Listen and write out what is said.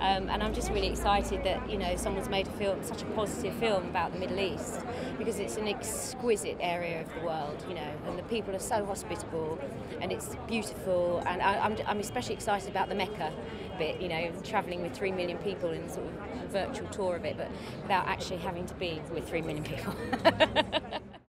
And I'm just really excited that, you know, someone's made a film, such a positive film about the Middle East, because it's an exquisite area of the world, you know, and the people are so hospitable, and it's beautiful. And I'm especially excited about the Mecca bit, you know, travelling with 3 million people in sort of a virtual tour of it, but without actually having to be with 3 million people.